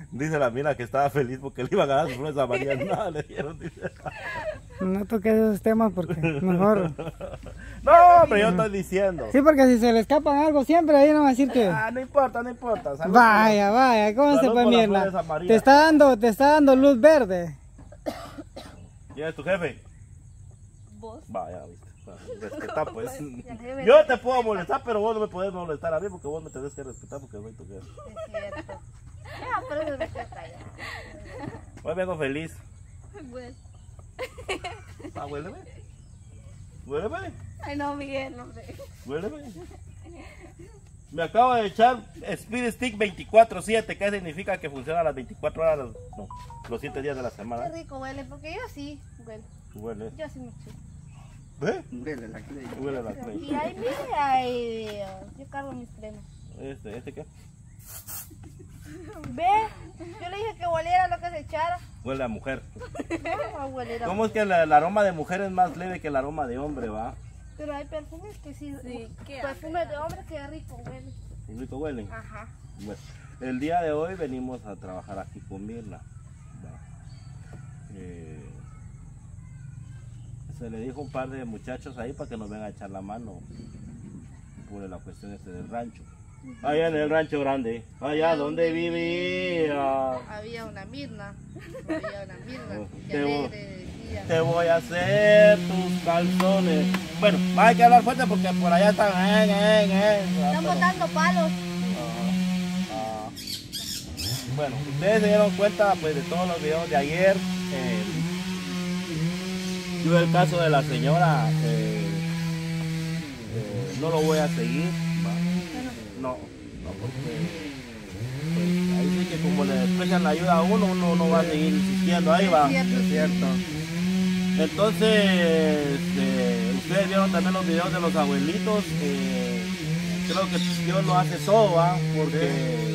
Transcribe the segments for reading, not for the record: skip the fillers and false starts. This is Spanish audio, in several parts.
Dice la mina que estaba feliz porque le iban a dar sus flores a María. No, le dieron, dice. No toques esos temas porque mejor. No, hombre, yo estoy diciendo. Sí, porque si se le escapan algo siempre, ahí no va a decir que... Ah, no importa, no importa. Salud Vaya, vaya, ¿cómo se salud puede por las Mirna? flores a María. Te está dando luz verde. ¿Quién es tu jefe? Vos. Vaya, viste. Respeta, pues. Ya, jefe. Yo te puedo molestar, pero vos no me podés molestar a mí porque vos me tenés que respetar porque soy tu jefe. Es cierto. Ya, pero se me queda ya. Hoy vengo feliz. Bueno. Ah, huéleme. Huéleme. Ay, no, Miguel, no sé. Huéleme. Me acabo de echar Speed Stick 24/7, que significa que funciona a las 24 horas, no, los 7 días de la Qué semana. rico huele, porque yo sí huele. Huele. Yo sí me eché. ¿Ve? Huele la Clay. Huele la Y Clay. ahí, mire, ay, Dios. Yo cargo mis cremas. ¿Este qué? Ve, yo le dije que oliera lo que se echara. Huele a mujer. No va a oler a ¿Cómo es que el aroma de mujer es más leve que el aroma de hombre, va? Pero hay perfumes que sí, perfumes de hombre que rico huele. Rico huelen. Ajá. Bueno, el día de hoy venimos a trabajar aquí con Mirna. Va. Se le dijo a un par de muchachos ahí para que nos vengan a echar la mano por la cuestión del rancho. Allá en el rancho grande, allá donde vivía. Había una Mirna. Había una Mirna. Que Te voy- alegre decía. Te voy a hacer tus calzones. Bueno, hay que hablar fuerte porque por allá están. Están botando palos. Ah. Bueno, ustedes se dieron cuenta pues de todos los videos de ayer. Yo el caso de la señora no lo voy a seguir. ¿va? No, porque pues, ahí sí que como le prestan la ayuda a uno no va a seguir insistiendo ahí va. Es cierto. Entonces, ustedes vieron también los videos de los abuelitos. Creo que Dios lo hace todo, ¿va? Porque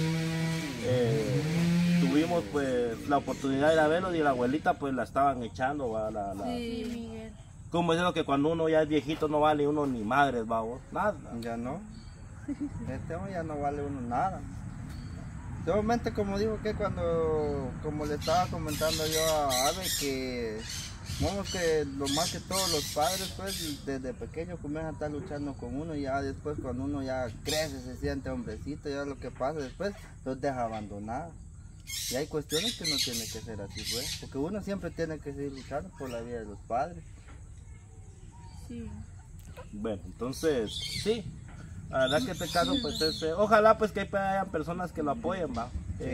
tuvimos pues la oportunidad de ir a verlos y la abuelita pues la estaban echando, ¿va? Sí, Miguel. Como es lo que cuando uno ya es viejito no vale uno ni madres, ¿va? Vos? Nada. Ya no. Este hombre ya no vale uno nada. Solamente como dijo que como le estaba comentando yo a Ave, que vamos que lo más que todos los padres pues desde pequeños comienzan a estar luchando con uno y ya después cuando uno ya crece, se siente hombrecito, ya lo que pasa después los deja abandonados. Y hay cuestiones que no tiene que ser así pues, porque uno siempre tiene que seguir luchando por la vida de los padres. Sí. Bueno, entonces, sí. La verdad que este caso pues ojalá pues que hayan personas que lo apoyen, ¿va?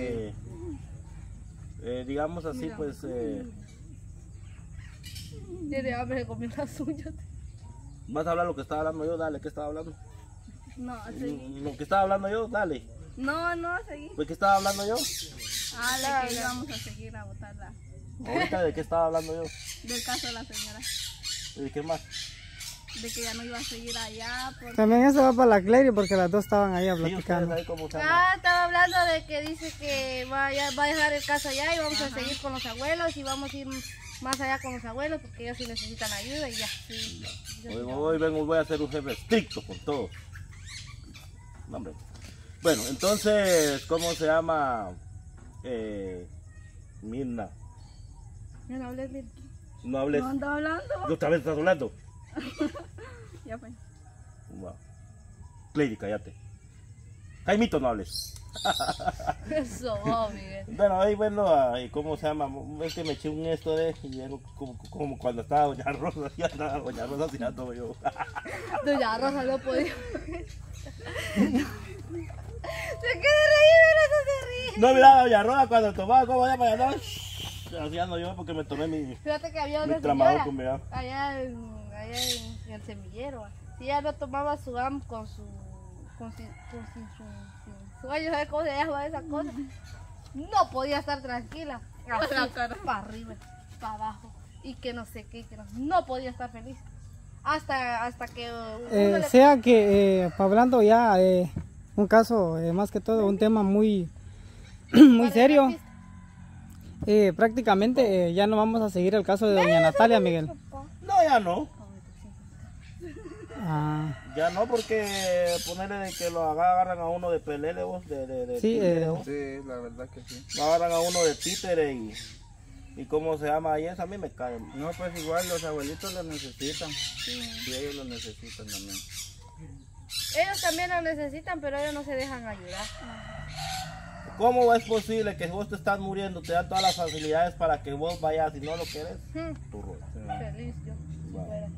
Digamos así Mira. pues... Tiene hambre de comer las uñas. ¿Vas a hablar lo que estaba hablando yo? Dale, ¿qué estaba hablando? No, seguí. Lo que estaba hablando yo, dale. No, seguí. ¿De qué estaba hablando yo? Ah, de que íbamos a seguir a votarla. Ahorita, ¿de qué estaba hablando yo? Del caso de la señora. ¿Y de qué más? De que ya no iba a seguir allá. Porque... También eso va para la Clary porque las dos estaban ahí Sí, ustedes platicando. ahí cómo están. Estaba hablando de que dice que va a dejar el caso allá y vamos a seguir con los abuelos y vamos a ir más allá con los abuelos porque ellos sí necesitan ayuda y ya. Sí, Hoy voy a ser un jefe estricto con todos. No, hombre. Bueno, entonces, ¿cómo se llama? Mirna. Ya no hables de... No hables. No anda hablando. ¿Otra vez estás hablando? Ya fue. Wow. Clary, cállate. Jaimito, no hables. Eso, Miguel. Bueno, ahí bueno, ¿cómo se llama? Es que me eché un esto de y luego como cuando estaba Doña Rosa, ya estaba Doña Rosa haciendo yo. Doña Rosa no podía. Se quiere reír, pero no se ríe. No, mira, Doña Rosa cuando tomaba, ¿cómo se llama? No, haciendo yo porque me tomé mi Fíjate que había una tramador señora con mi agua. allá en el semillero. Si ella no tomaba su AM con su sueño, ¿sabes cómo se llama esa cosa? No podía estar tranquila. Así, para arriba, para abajo. Y que no sé qué, no podía estar feliz. Hasta que uno le... Sea que hablando ya un caso, más que todo un tema muy muy serio. Prácticamente ya no vamos a seguir el caso de doña Natalia, Miguel. No, ya no. Ah, Ya no, porque ponerle de que lo agarran a uno de pelele, vos, Sí, títere, vos. Sí, la verdad que sí. Lo agarran a uno de títere y ¿cómo se llama? Y eso a mí me cae. No, pues igual los abuelitos lo necesitan. Sí, ellos lo necesitan también. Ellos también lo necesitan, pero ellos no se dejan ayudar. ¿Cómo es posible que vos te estás muriendo, te dan todas las facilidades para que vos vayas y no lo querés? Tu rollo. Feliz yo. si Wow. fuera así.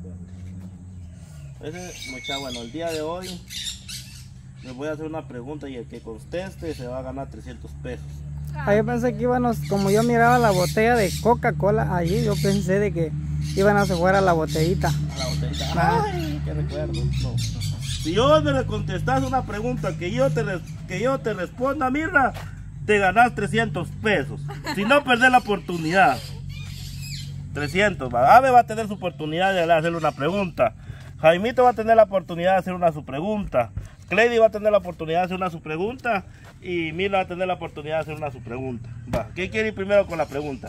Ese, mucha, bueno, el día de hoy les voy a hacer una pregunta y el que conteste se va a ganar 300 pesos. Yo pensé que íbamos, como yo miraba la botella de Coca-Cola allí, yo pensé de que iban a jugar a la botellita. A la botellita. Ah. Ay, qué recuerdo. No. Si vos me le contestas una pregunta que yo te responda, Mirra, te ganas 300 pesos. Si no, perdés la oportunidad. 300, va. Ave va a tener su oportunidad de hacerle una pregunta. Jaimito va a tener la oportunidad de hacer su pregunta. Cleidy va a tener la oportunidad de hacer su pregunta. Y Mirra va a tener la oportunidad de hacer su pregunta. Va. ¿Quién quiere ir primero con la pregunta?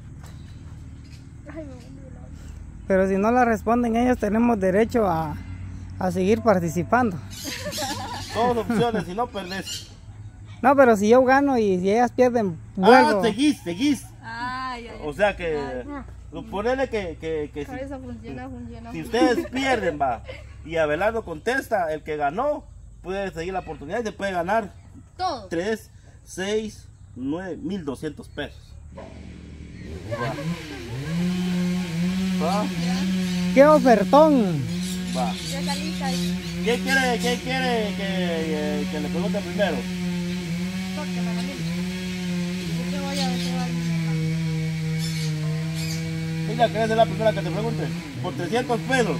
Pero si no la responden ellos, tenemos derecho a seguir participando. Dos opciones, si no perdés. No, pero si yo gano y si ellas pierden, vuelvo. Seguís. Ay, ay, O sea que, ponele que ay. Eso funciona. si ustedes pierden, va, y Abelardo contesta, el que ganó puede seguir la oportunidad y se puede ganar Todo. 3, 6, 9, 1,200 pesos. Va, ¡Qué ofertón! va. Ya saliste ahí. ¿Quién quiere que le pregunte primero? Tóquela, Daniel. Yo te voy a decir algo. Mira, ¿querés ser la primera que te pregunte? Por 300 pesos.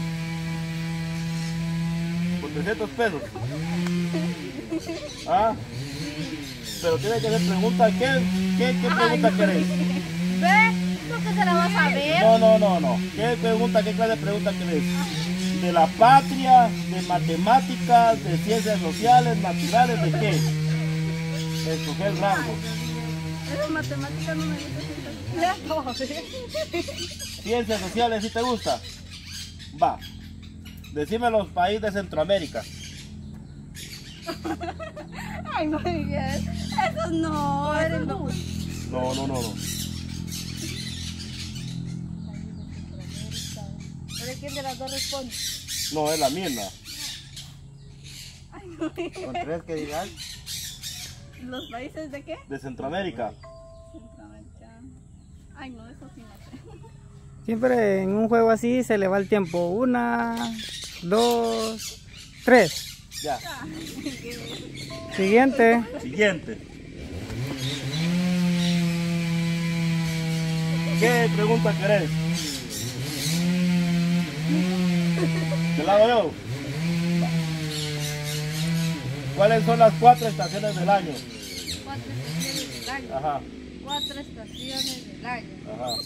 Por 300 pesos. Ah, pero tiene que hacer pregunta. ¿Qué pregunta querés? ¿Ve? ¿Tú que se la vas a ver? No. ¿Qué clase de pregunta querés? ¿De la patria, de matemáticas, de ciencias sociales, naturales, de qué? Escoger el rango. Esas matemáticas no me gustan. Ciencias sociales, ¿sí te gusta? Va. Decime los países de Centroamérica. Ay, no digas. Esos no. Eres tú. No. ¿Pero quién de las dos responde? No, es la misma. Ay, no digas. ¿Con tres que digas? ¿Los países de qué? De Centroamérica. Centroamérica. Ay, no, eso sí no sé. Siempre en un juego así se le va el tiempo. 1, 2, 3. Ya. Siguiente. Siguiente. ¿Qué pregunta querés? ¿Te la hago yo? ¿Cuáles son las 4 estaciones del año? 4 estaciones del año. Ajá, 4 estaciones del año. ajá.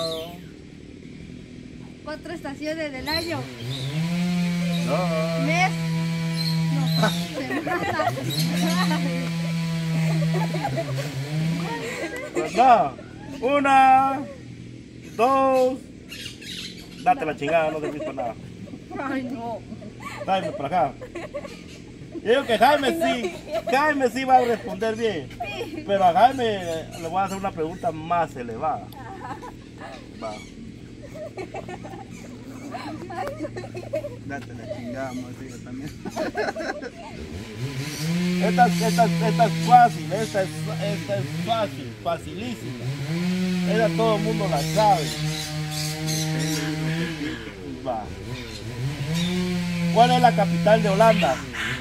4 estaciones del año. No. Mes. No, semana. Pues no. 1, 2. Date la chingada, no te para nada. Ay, no. Jaime, para acá. Yo digo que Jaime sí va a responder bien. Pero a Jaime le voy a hacer una pregunta más elevada. Va. Date la chingada, digo también. Esta es fácil, esta es fácil, facilísima. Esta todo el mundo la sabe. Va. ¿Cuál es la capital de Holanda?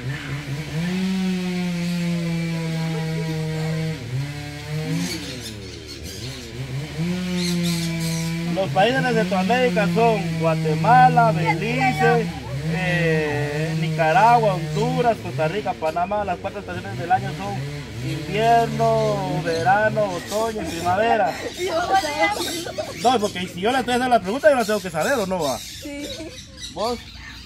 Los países de Centroamérica son Guatemala, Belice, Nicaragua, Honduras, Costa Rica, Panamá. Las 4 estaciones del año son invierno, verano, otoño y primavera. No, porque si yo le estoy haciendo la pregunta, yo la tengo que saber, ¿o no va? Sí. ¿Vos?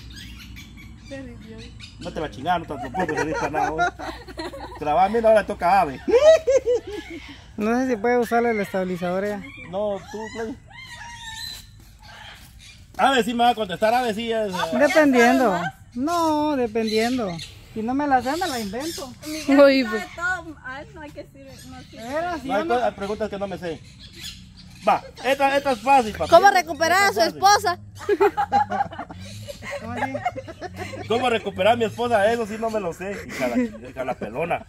No te va a chingar, no te preocupes, no dices nada. ¿Vos? Te la va a mirar, ahora le toca a Ave. No sé si puede usarle el estabilizador ya. No, tú, Clay. Ave sí me va a contestar, Ave sí es... Dependiendo. No, dependiendo. Si no me la sé, me la invento. Miguel Uy, sabe todo. A él no hay que decir. No, sí. Era, si No, yo no- hay preguntas que no me sé. Va, esta es fácil, papá. ¿Cómo recuperar a su esposa? ¿Cómo así? ¿Cómo recuperar a mi esposa? Eso sí no me lo sé. Hija la pelona.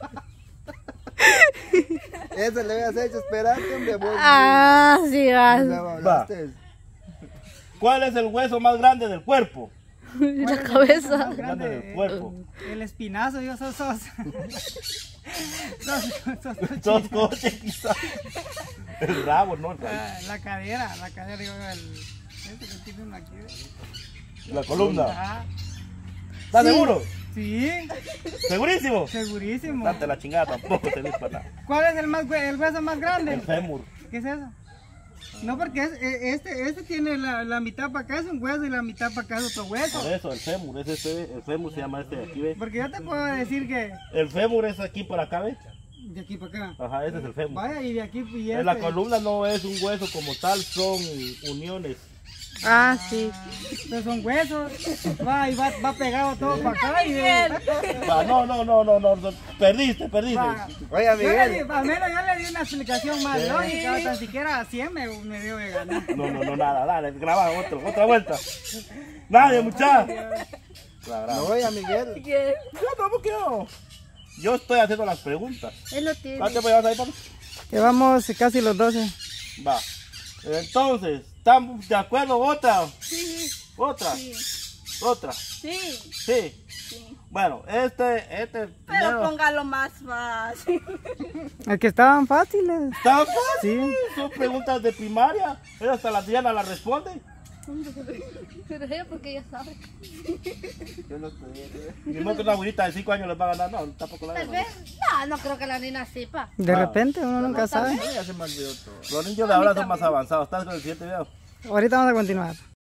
Eso le habías hecho esperarte, hombre. Vos Ah, sí, no vas. me hablaste. ¿Cuál es el hueso más grande del cuerpo? La cabeza. Más Grande grande, del cuerpo. el espinazo, yo sos. sos Sos coche, quizás. El rabo, ¿no? la cadera, digo, este que tiene uno aquí. La columna. Ajá. ¿Estás seguro? Sí, ¿Segurísimo? segurísimo. Date la chingada, tampoco tenés para nada. ¿Cuál es el hueso más grande? El fémur. ¿Qué es eso? No, porque este tiene la mitad para acá es un hueso y la mitad para acá es otro hueso. Por eso, el fémur. El fémur se llama este de aquí, ¿ves? Porque yo te puedo decir que El fémur es aquí por acá, ¿ves? de aquí para acá. Ajá, ese es el fémur. Vaya, y de aquí y En la columna no es un hueso como tal, son uniones. Ah, sí. Pues son huesos. Va y va pegado todo para acá y Va, no, perdiste. va. Oye, Yo Miguel. al menos yo le di una explicación más lógica, tan siquiera a 100 me dio de ganar. No, nada, dale, graba otra vuelta. Nadie, muchachos. No, oye, Miguel. Yo estoy haciendo las preguntas. Él lo tiene. ¿Cuánto tiempo llevas ahí, papi? Llevamos casi los 12. Va. Entonces, ¿estamos de acuerdo? ¿Otra? Sí, ¿Otra? sí, ¿Otra? Sí, Sí. sí. Bueno, este Pero primero- póngalo más fácil. Es que estaban fáciles. Está fácil. Sí. Son preguntas de primaria. Esa hasta la Diana la responde. pero ella porque ella sabe. Yo no estoy. Y no que una abuelita de 5 años les va a ganar. No, tampoco la Tal gana. vez. No creo que la nena sepa. De Ah. repente uno nunca sabe. Ya se me olvidó todo. Los niños de ahora son más avanzados. ¿Estás con el siguiente video? Ahorita vamos a continuar.